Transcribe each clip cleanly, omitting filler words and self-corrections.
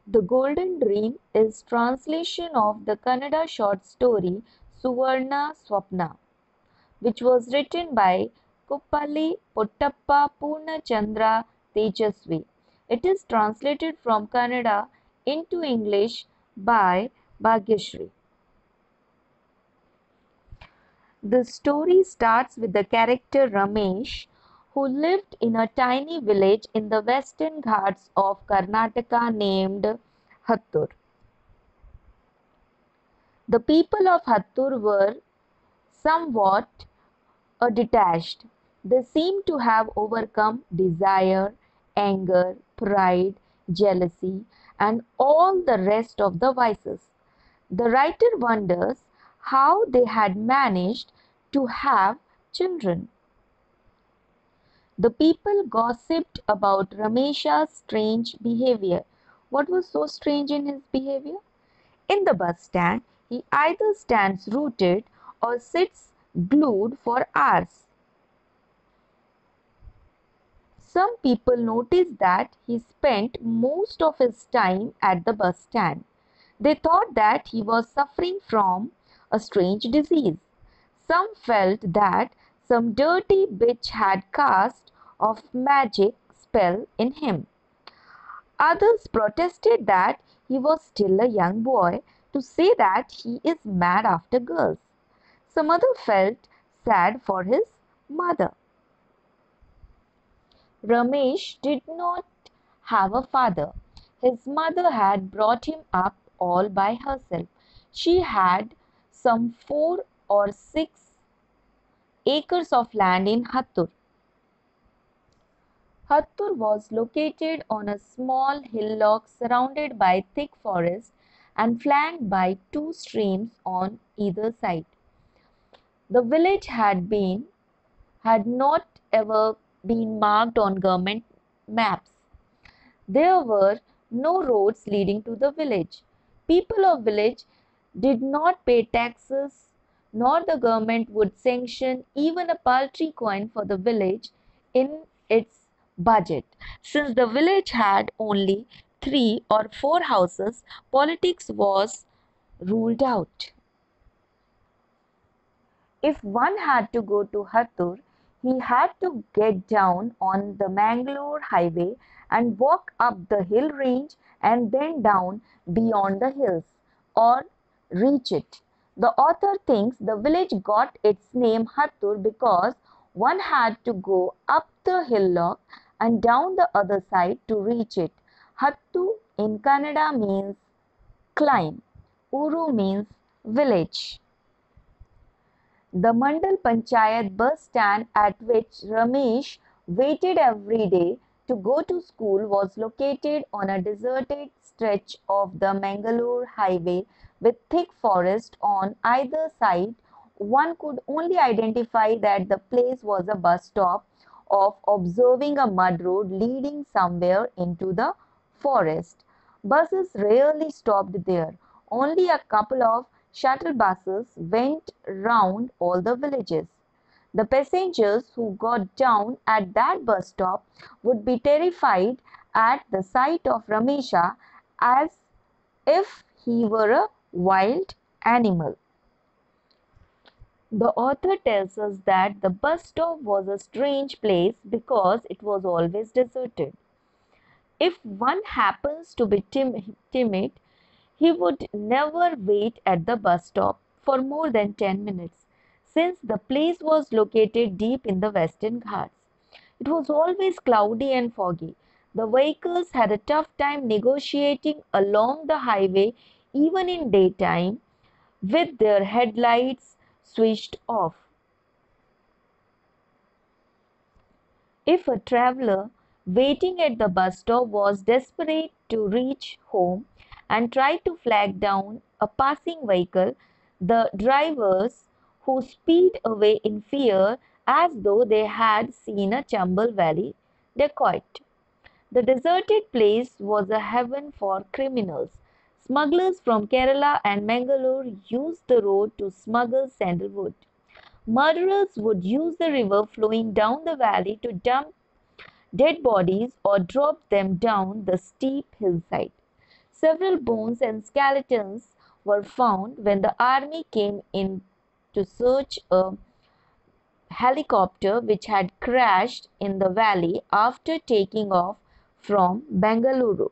The Golden Dream is translation of the Kannada short story Suvarna Swapna, which was written by Kuppalli Pottappa Purnachandra Tejasvi. It is translated from Kannada into English by Bhagyashree. The story starts with the character Ramesh, who lived in a tiny village in the western Ghats of Karnataka named Hattur. The people of Hattur were somewhat detached. They seem to have overcome desire, anger, pride, jealousy, and all the rest of the vices. The writer wonders how they had managed to have children. The people gossiped about Ramesha's strange behavior. What was so strange in his behavior? In the bus stand, he either stands rooted or sits glued for hours. Some people noticed that he spent most of his time at the bus stand. They thought that he was suffering from a strange disease. Some felt that some dirty bitch had cast a magic spell in him. Others protested that he was still a young boy to say that he is mad after girls. Some others felt sad for his mother. Ramesh did not have a father. His mother had brought him up all by herself. She had some 4 or 6 acres of land in Hattur. Hattur was located on a small hillock surrounded by thick forest and flanked by 2 streams on either side. The village had not ever been marked on government maps. There were no roads leading to the village. People of village did not pay taxes, nor the government would sanction even a paltry coin for the village in its budget. Since the village had only 3 or 4 houses, politics was ruled out. If one had to go to Hattur, he had to get down on the Mangalore highway and walk up the hill range and then down beyond the hills, or reach it. The author thinks the village got its name Hattur because one had to go up the hillock and down the other side to reach it. Hattu in Kannada means climb. Uru means village. The Mandal Panchayat bus stand at which Ramesh waited every day to go to school was located on a deserted stretch of the Mangalore highway with thick forest on either side. One could only identify that the place was a bus stop of observing a mud road leading somewhere into the forest. Buses rarely stopped there. Only a couple of shuttle buses went round all the villages. The passengers who got down at that bus stop would be terrified at the sight of Ramesha as if he were a wild animal. The author tells us that the bus stop was a strange place because it was always deserted. If one happens to be timid, he would never wait at the bus stop for more than 10 minutes, since the place was located deep in the Western Ghats. It was always cloudy and foggy. The vehicles had a tough time negotiating along the highway even in daytime with their headlights switched off. If a traveler waiting at the bus stop was desperate to reach home and tried to flag down a passing vehicle, the drivers who speed away in fear as though they had seen a Chambal Valley dacoit. The deserted place was a heaven for criminals. Smugglers from Kerala and Mangalore used the road to smuggle sandalwood. Murderers would use the river flowing down the valley to dump dead bodies or drop them down the steep hillside. Several bones and skeletons were found when the army came in to search a helicopter which had crashed in the valley after taking off from Bengaluru.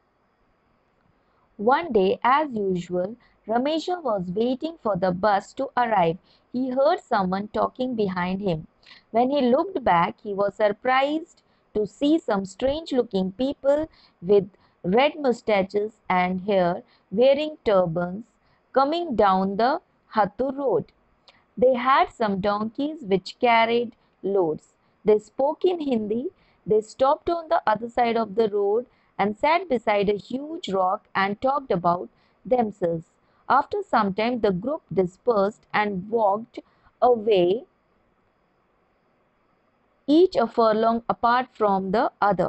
One day, as usual, Ramesha was waiting for the bus to arrive. He heard someone talking behind him. When he looked back, he was surprised to see some strange-looking people with red mustaches and hair wearing turbans coming down the Hattur road. They had some donkeys which carried loads. They spoke in Hindi. They stopped on the other side of the road and sat beside a huge rock and talked about themselves. After some time, the group dispersed and walked away, each a furlong apart from the other.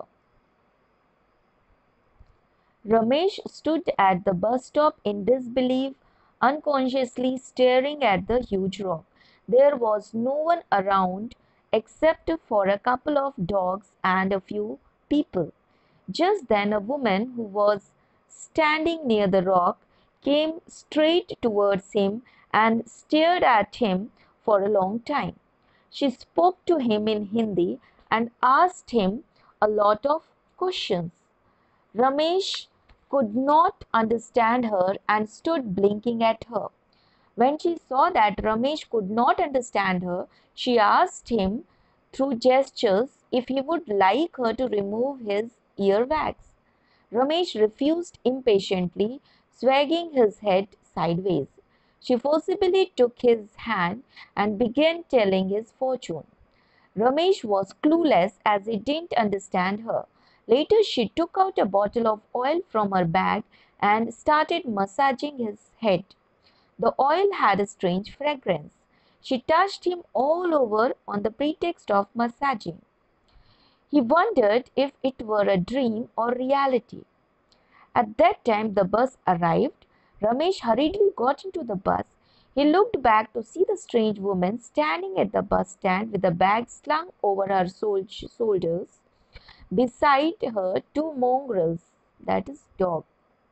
Ramesh stood at the bus stop in disbelief, unconsciously staring at the huge rock. There was no one around except for a couple of dogs and a few people. Just then a woman who was standing near the rock came straight towards him and stared at him for a long time. She spoke to him in Hindi and asked him a lot of questions. Ramesh could not understand her and stood blinking at her. When she saw that Ramesh could not understand her, she asked him through gestures if he would like her to remove his earwax. Ramesh refused impatiently, swagging his head sideways. She forcibly took his hand and began telling his fortune. Ramesh was clueless as he didn't understand her. Later, she took out a bottle of oil from her bag and started massaging his head. The oil had a strange fragrance. She touched him all over on the pretext of massaging. He wondered if it were a dream or reality. At that time, the bus arrived. Ramesh hurriedly got into the bus. He looked back to see the strange woman standing at the bus stand with a bag slung over her shoulders. Beside her, two mongrels, that is, dogs.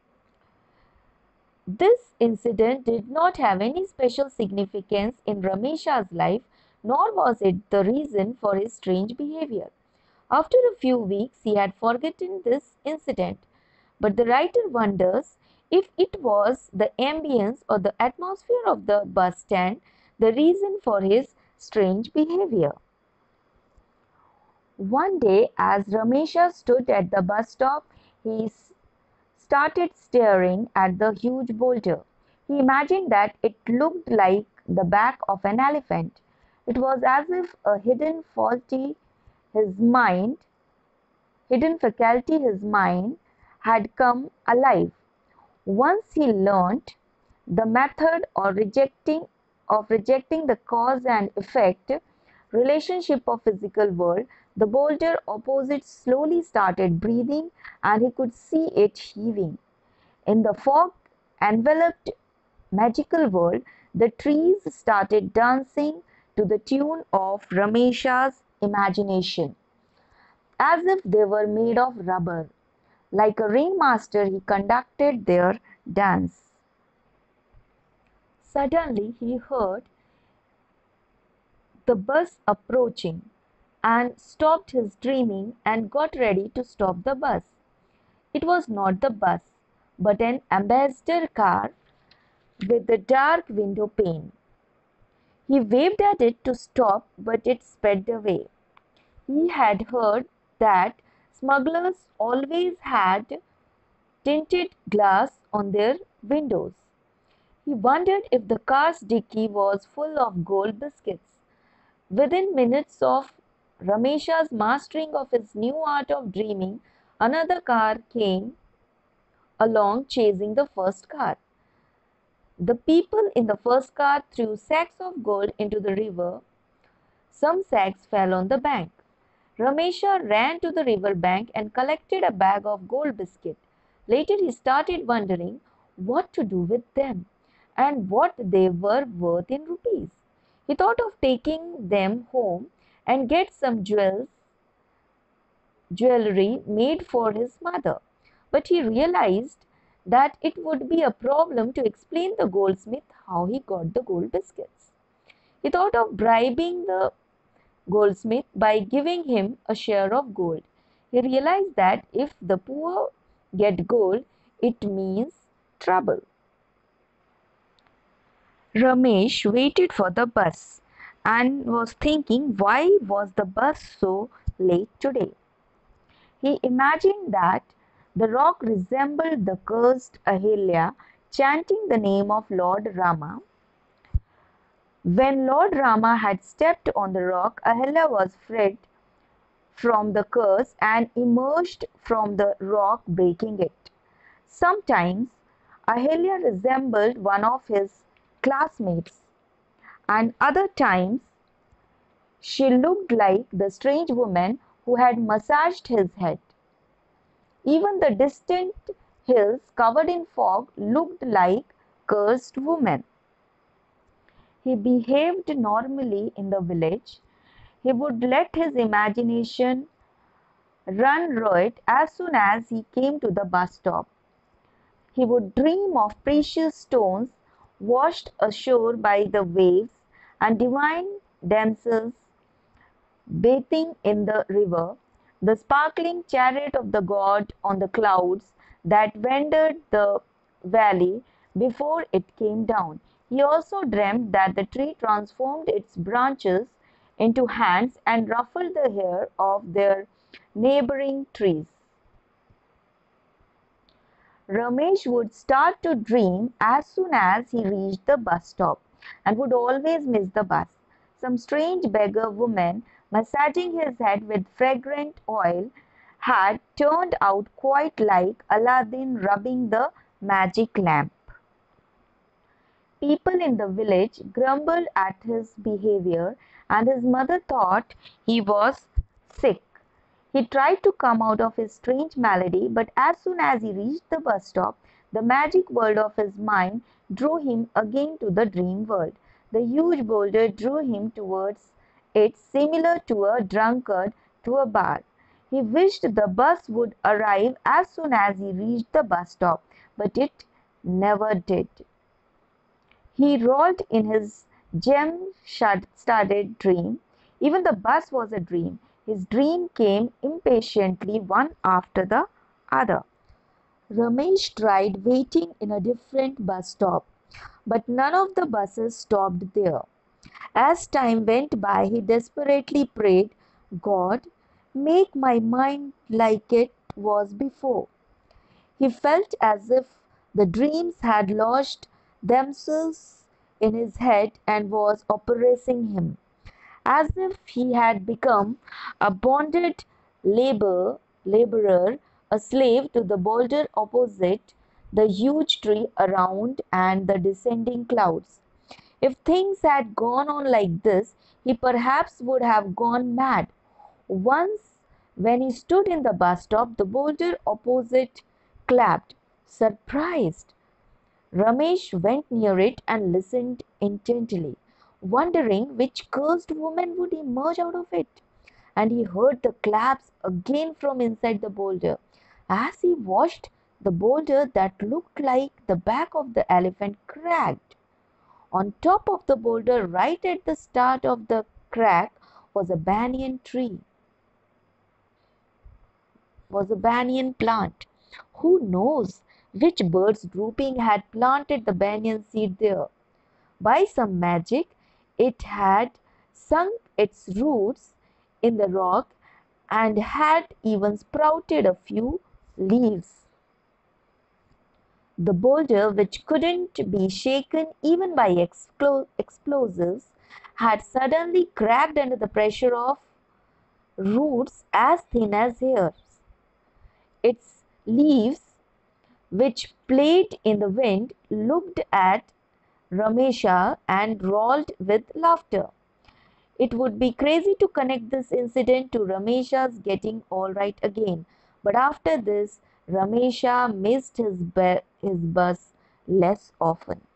This incident did not have any special significance in Ramesha's life, nor was it the reason for his strange behavior. After a few weeks, he had forgotten this incident, but the writer wonders if it was the ambience or the atmosphere of the bus stand the reason for his strange behavior. One day, as Ramesha stood at the bus stop, he started staring at the huge boulder. He imagined that it looked like the back of an elephant. It was as if a his hidden faculty his mind had come alive. Once he learnt the method of rejecting the cause and effect relationship of physical world, the boulder opposite slowly started breathing and he could see it heaving. In the fog enveloped magical world, the trees started dancing to the tune of Ramesha's imagination, as if they were made of rubber. Like a ringmaster, he conducted their dance. Suddenly, he heard the bus approaching and stopped his dreaming and got ready to stop the bus. It was not the bus, but an ambassador car with a dark window pane. He waved at it to stop, but it sped away. He had heard that smugglers always had tinted glass on their windows. He wondered if the car's dicky was full of gold biscuits. Within minutes of Ramesha's mastering of his new art of dreaming, another car came along chasing the first car. The people in the first car threw sacks of gold into the river. Some sacks fell on the bank. Ramesha ran to the river bank and collected a bag of gold biscuit. Later he started wondering what to do with them and what they were worth in rupees. He thought of taking them home and get some jewelry made for his mother. But he realized that it would be a problem to explain the goldsmith how he got the gold biscuits. He thought of bribing the goldsmith by giving him a share of gold. He realized that if the poor get gold, it means trouble. Ramesh waited for the bus and was thinking, why was the bus so late today? He imagined that the rock resembled the cursed Ahilya chanting the name of Lord Rama. When Lord Rama had stepped on the rock, Ahilya was freed from the curse and emerged from the rock, breaking it. Sometimes Ahilya resembled one of his classmates, and other times she looked like the strange woman who had massaged his head. Even the distant hills covered in fog looked like cursed women. He behaved normally in the village. He would let his imagination run riot as soon as he came to the bus stop. He would dream of precious stones washed ashore by the waves and divine damsels bathing in the river, the sparkling chariot of the god on the clouds that wandered the valley before it came down. He also dreamed that the tree transformed its branches into hands and ruffled the hair of their neighboring trees. Ramesh would start to dream as soon as he reached the bus stop and would always miss the bus. Some strange beggar woman massaging his head with fragrant oil had turned out quite like Aladdin rubbing the magic lamp. People in the village grumbled at his behavior, and his mother thought he was sick. He tried to come out of his strange malady, but as soon as he reached the bus stop, the magic world of his mind drew him again to the dream world. The huge boulder drew him towards it, similar to a drunkard to a bar. He wished the bus would arrive as soon as he reached the bus stop, but it never did. He rolled in his gem-studded dream. Even the bus was a dream. His dream came impatiently one after the other. Ramesh tried waiting in a different bus stop, but none of the buses stopped there. As time went by, he desperately prayed, God, make my mind like it was before. He felt as if the dreams had lodged themselves in his head and was oppressing him, as if he had become a bonded laborer, a slave to the boulder opposite, the huge tree around, and the descending clouds. If things had gone on like this, he perhaps would have gone mad. Once, when he stood in the bus stop, the boulder opposite clapped. Surprised, Ramesh went near it and listened intently, wondering which cursed woman would emerge out of it. And he heard the claps again from inside the boulder. As he watched, the boulder that looked like the back of the elephant cracked. On top of the boulder, right at the start of the crack, was a banyan tree, was a banyan plant. Who knows which bird's drooping had planted the banyan seed there? By some magic, it had sunk its roots in the rock and had even sprouted a few leaves. The boulder, which couldn't be shaken even by explosives, had suddenly cracked under the pressure of roots as thin as hairs. Its leaves, which played in the wind, looked at Ramesha and rolled with laughter. It would be crazy to connect this incident to Ramesha's getting all right again, but after this, Ramesha missed his bus less often.